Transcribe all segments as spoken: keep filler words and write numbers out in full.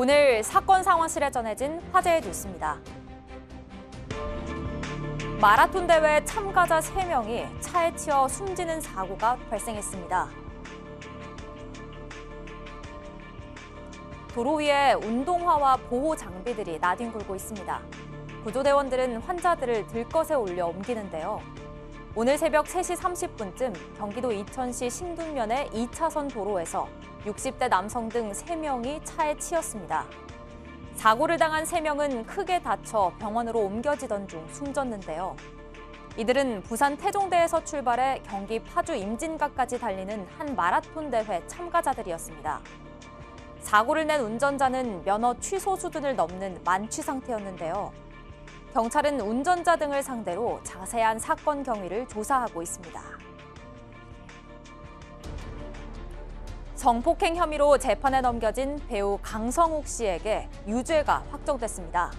오늘 사건 상황실에 전해진 화제의 뉴스입니다. 마라톤 대회 참가자 세 명이 차에 치여 숨지는 사고가 발생했습니다. 도로 위에 운동화와 보호 장비들이 나뒹굴고 있습니다. 구조대원들은 환자들을 들것에 올려 옮기는데요. 오늘 새벽 세 시 삼십 분쯤 경기도 이천시 신둔면의 이 차선 도로에서 육십 대 남성 등 세 명이 차에 치였습니다. 사고를 당한 세 명은 크게 다쳐 병원으로 옮겨지던 중 숨졌는데요. 이들은 부산 태종대에서 출발해 경기 파주 임진각까지 달리는 한 마라톤 대회 참가자들이었습니다. 사고를 낸 운전자는 면허 취소 수준을 넘는 만취 상태였는데요. 경찰은 운전자 등을 상대로 자세한 사건 경위를 조사하고 있습니다. 성폭행 혐의로 재판에 넘겨진 배우 강성욱 씨에게 유죄가 확정됐습니다.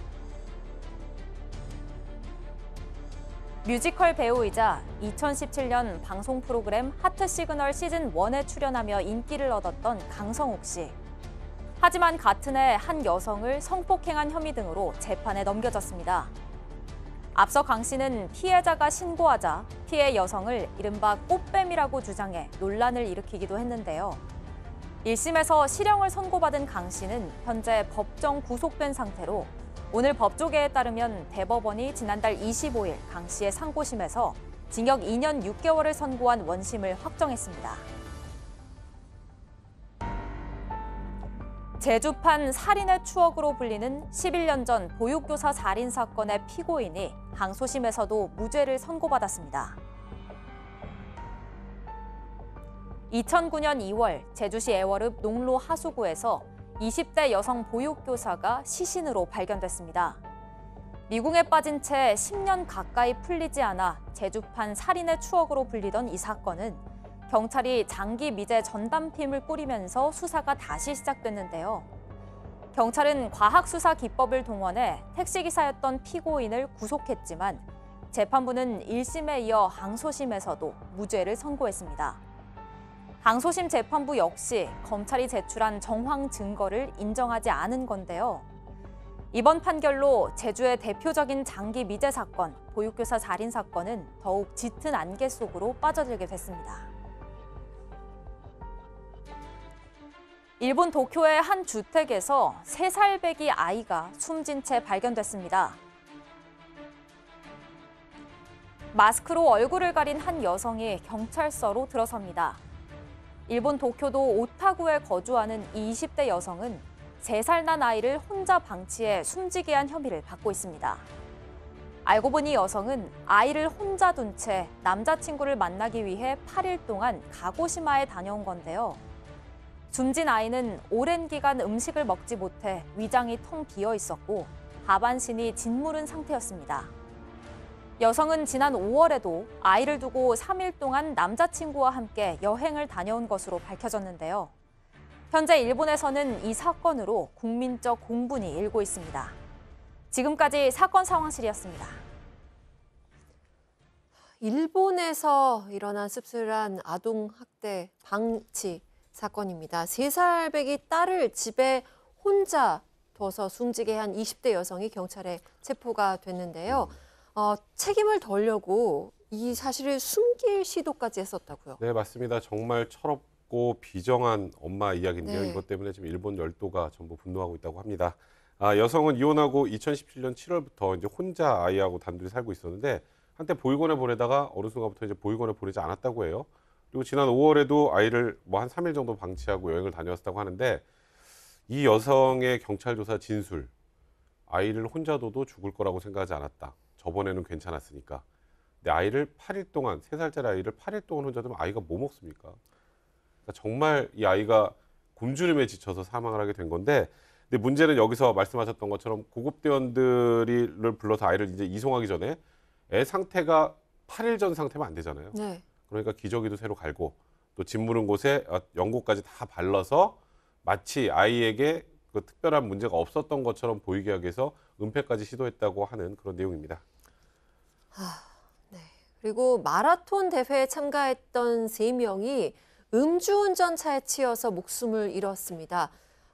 뮤지컬 배우이자 이천십칠 년 방송 프로그램 하트 시그널 시즌 일에 출연하며 인기를 얻었던 강성욱 씨. 하지만 같은 해 한 여성을 성폭행한 혐의 등으로 재판에 넘겨졌습니다. 앞서 강 씨는 피해자가 신고하자 피해 여성을 이른바 꽃뱀이라고 주장해 논란을 일으키기도 했는데요. 일 심에서 실형을 선고받은 강 씨는 현재 법정 구속된 상태로 오늘 법조계에 따르면 대법원이 지난달 이십오일 강 씨의 상고심에서 징역 이 년 육 개월을 선고한 원심을 확정했습니다. 제주판 살인의 추억으로 불리는 십일 년 전 보육교사 살인 사건의 피고인이 항소심에서도 무죄를 선고받았습니다. 이천구 년 이월 제주시 애월읍 농로 하수구에서 이십 대 여성 보육교사가 시신으로 발견됐습니다. 미궁에 빠진 채 십 년 가까이 풀리지 않아 제주판 살인의 추억으로 불리던 이 사건은 경찰이 장기 미제 전담팀을 꾸리면서 수사가 다시 시작됐는데요. 경찰은 과학수사 기법을 동원해 택시기사였던 피고인을 구속했지만 재판부는 일 심에 이어 항소심에서도 무죄를 선고했습니다. 항소심 재판부 역시 검찰이 제출한 정황 증거를 인정하지 않은 건데요. 이번 판결로 제주의 대표적인 장기 미제 사건, 보육교사 살인 사건은 더욱 짙은 안개 속으로 빠져들게 됐습니다. 일본 도쿄의 한 주택에서 세 살 배기 아이가 숨진 채 발견됐습니다. 마스크로 얼굴을 가린 한 여성이 경찰서로 들어섭니다. 일본 도쿄도 오타구에 거주하는 이 이십 대 여성은 세 살 난 아이를 혼자 방치해 숨지게 한 혐의를 받고 있습니다. 알고 보니 여성은 아이를 혼자 둔 채 남자친구를 만나기 위해 팔 일 동안 가고시마에 다녀온 건데요. 숨진 아이는 오랜 기간 음식을 먹지 못해 위장이 텅 비어 있었고 하반신이 짓무른 상태였습니다. 여성은 지난 오월에도 아이를 두고 삼 일 동안 남자친구와 함께 여행을 다녀온 것으로 밝혀졌는데요. 현재 일본에서는 이 사건으로 국민적 공분이 일고 있습니다. 지금까지 사건 상황실이었습니다. 일본에서 일어난 씁쓸한 아동학대 방치 사건입니다. 세 살 배기 딸을 집에 혼자 둬서 숨지게 한 이십 대 여성이 경찰에 체포가 됐는데요. 어, 책임을 덜려고 이 사실을 숨길 시도까지 했었다고요. 네, 맞습니다. 정말 철없고 비정한 엄마 이야기인데요. 네. 이것 때문에 지금 일본 열도가 전부 분노하고 있다고 합니다. 아, 여성은 이혼하고 이천십칠 년 칠월부터 이제 혼자 아이하고 단둘이 살고 있었는데 한때 보육원에 보내다가 어느 순간부터 이제 보육원에 보내지 않았다고 해요. 그리고 지난 오월에도 아이를 뭐 한 삼 일 정도 방치하고 여행을 다녔다고 하는데 이 여성의 경찰 조사 진술, 아이를 혼자 둬도 죽을 거라고 생각하지 않았다. 저번에는 괜찮았으니까. 근데 아이를 팔 일 동안, 세 살짜리 아이를 팔 일 동안 혼자 두면 아이가 뭐 먹습니까? 그러니까 정말 이 아이가 굶주림에 지쳐서 사망을 하게 된 건데, 근데 문제는 여기서 말씀하셨던 것처럼 구급대원들을 불러서 아이를 이제 이송하기 전에 애 상태가 팔 일 전 상태면 안 되잖아요. 네. 그러니까 기저귀도 새로 갈고 또 짓무른 곳에 연고까지 다 발라서 마치 아이에게 그 특별한 문제가 없었던 것처럼 보이게 하기 위해서 은폐까지 시도했다고 하는 그런 내용입니다. 아, 네. 그리고 마라톤 대회에 참가했던 세 명이 음주운전 차에 치여서 목숨을 잃었습니다.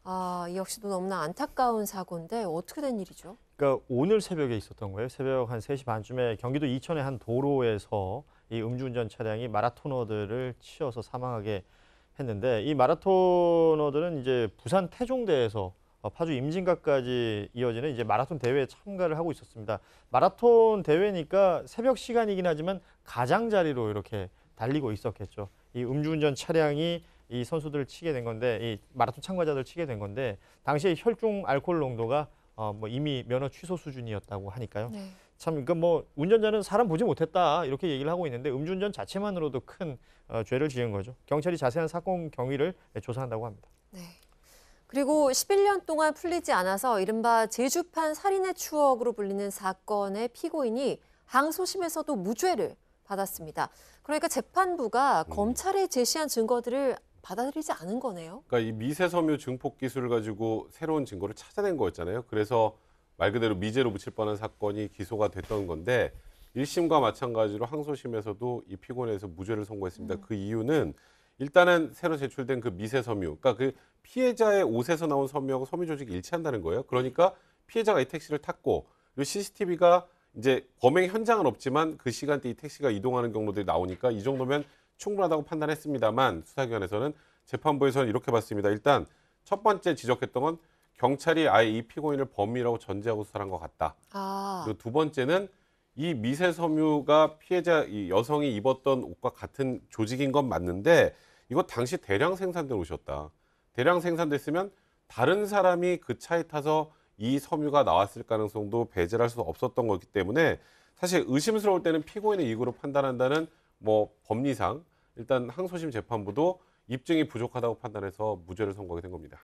아, 이 역시도 너무나 안타까운 사고인데 어떻게 된 일이죠? 그러니까 오늘 새벽에 있었던 거예요. 새벽 한 세 시 반쯤에 경기도 이천의 한 도로에서 이 음주운전 차량이 마라토너들을 치여서 사망하게 했는데 이 마라토너들은 이제 부산 태종대에서 파주 임진각까지 이어지는 이제 마라톤 대회에 참가를 하고 있었습니다. 마라톤 대회니까 새벽 시간이긴 하지만 가장자리로 이렇게 달리고 있었겠죠. 이 음주운전 차량이 이 선수들을 치게 된 건데, 이 마라톤 참가자들을 치게 된 건데, 당시에 혈중 알코올 농도가 어, 뭐 이미 면허 취소 수준이었다고 하니까요. 네. 참, 그러니까 뭐 운전자는 사람 보지 못했다 이렇게 얘기를 하고 있는데 음주운전 자체만으로도 큰 어, 죄를 지은 거죠. 경찰이 자세한 사건 경위를 조사한다고 합니다. 네. 그리고 십일 년 동안 풀리지 않아서 이른바 제주판 살인의 추억으로 불리는 사건의 피고인이 항소심에서도 무죄를 받았습니다. 그러니까 재판부가 음. 검찰에 제시한 증거들을 받아들이지 않은 거네요. 그러니까 이 미세섬유 증폭 기술을 가지고 새로운 증거를 찾아낸 거였잖아요. 그래서 말 그대로 미제로 묻힐 뻔한 사건이 기소가 됐던 건데 일 심과 마찬가지로 항소심에서도 이 피고인에서 무죄를 선고했습니다. 음. 그 이유는 일단은 새로 제출된 그 미세섬유, 그러니까 그 피해자의 옷에서 나온 섬유하고 섬유 조직이 일치한다는 거예요. 그러니까 피해자가 이 택시를 탔고 그리고 씨씨티비가 이제 범행 현장은 없지만 그 시간대 이 택시가 이동하는 경로들이 나오니까 이 정도면 충분하다고 판단했습니다만 수사기관에서는 재판부에서는 이렇게 봤습니다. 일단 첫 번째 지적했던 건 경찰이 아예 이 피고인을 범인이라고 전제하고 수사한 것 같다. 아, 그리고 두 번째는 이 미세섬유가 피해자 이 여성이 입었던 옷과 같은 조직인 건 맞는데 이거 당시 대량 생산된 옷이었다. 대량 생산됐으면 다른 사람이 그 차에 타서 이 섬유가 나왔을 가능성도 배제할 수 없었던 거기 때문에 사실 의심스러울 때는 피고인의 이익으로 판단한다는 뭐 법리상 일단 항소심 재판부도 입증이 부족하다고 판단해서 무죄를 선고하게 된 겁니다.